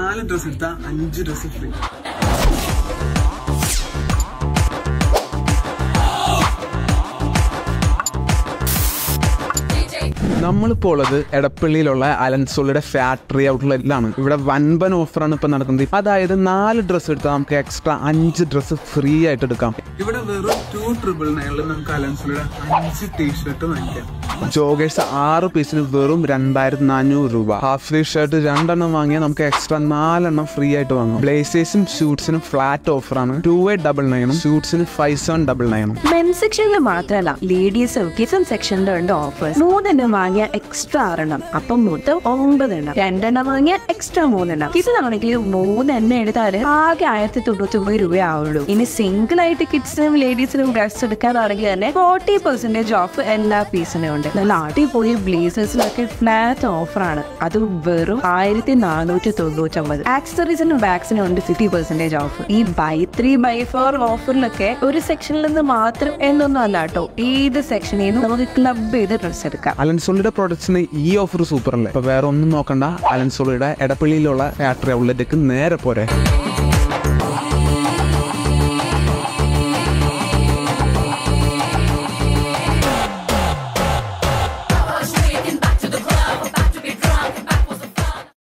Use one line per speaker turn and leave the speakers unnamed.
4 dress എടുത്താൽ 5 dress free. നമ്മളിപ്പോൾ ഉള്ളത് എടപ്പള്ളിയിലുള്ള അലൻസോളിയുടെ ഫാക്ടറി ഔട്ട്ലെറ്റിലാണ്. ഇവിടെ വൻപൻ ഓഫറാണ് ഇപ്പൊ നടക്കുന്നത്. അതായത് 4 ഡ്രസ് എടുത്താൽ നമുക്ക് എക്സ്ട്രാ 5 ഡ്രസ് ഫ്രീ ആയിട്ട് എടുക്കാം. ഇവിടെ വെറും 2,999 നമുക്ക് അലൻസോളിയുടെ 5 ടീഷർട്ട് വാങ്ങിക്കാം. ജോഗേഴ്സ് 6 പീസിന് വെറും 2,400 രൂപ. ഹാഫ് സ്ലീവ് ഷർട്ട് 2 എണ്ണം വാങ്ങിയാൽ നമുക്ക് എക്സ്ട്രാ 4 എണ്ണം ഫ്രീ ആയിട്ട് വാങ്ങാം. ബ്ലേസേഴ്സും ഷൂട്ട്സിനും ഫ്ലാറ്റ് ഓഫറാണ്. 2,899 ഷൂട്ട്സിന് 5,799.
മെൻ സെക്ഷനിൽ മാത്രമല്ല ലേഡീസും കിഡ്സും സെക്ഷനിലും ഉണ്ട് ഓഫേഴ്സ്. 3 എണ്ണം വാങ്ങിയ എക്സ്ട്രാ 6 എണ്ണം, അപ്പം മൊത്തം 9 എണ്ണം. 2 എണ്ണം വാങ്ങിയ എക്സ്ട്രാ 3 എണ്ണം. കിഡ്സിനാണെങ്കിൽ 3 എണ്ണം എടുത്താൽ ആകെ 1,099 രൂപയാവുള്ളൂ. ഇനി സിംഗിൾ ആയിട്ട് കിഡ്സിനും ലേഡീസിനും ഡ്രസ് എടുക്കാനാണെങ്കിൽ തന്നെ 40% ഓഫ് എല്ലാ പീസിനും ഉണ്ട്. നല്ല അടിപൊളി ബ്ലേസേഴ്സിലൊക്കെ ഫ്ലാറ്റ് ഓഫറാണ്. അത് വെറും 1,499. ആക്സസറീസിനും ബാഗ്സിനും ഉണ്ട് 50% ഓഫ്. ഈ buy 3 buy 4 ഓഫറിലൊക്കെ ഒരു സെക്ഷനിൽ നിന്ന് മാത്രം എന്നൊന്നും അല്ല കേട്ടോ, ഏത് സെക്ഷനിൽ നിന്നും നമുക്ക് ക്ലബ് ചെയ്ത് ഡ്രസ് എടുക്കാം.
അലൻസോളിയുടെ പ്രൊഡക്ട്സിന് ഈ ഓഫർ സൂപ്പർ അല്ലേ? അപ്പൊ വേറെ ഒന്നും നോക്കണ്ട, അലൻസോളിയുടെ എടപ്പള്ളിയിലുള്ള ഫാക്ടറി ഔട്ട്ലെറ്റിലേക്ക് നേരെ പോരെ.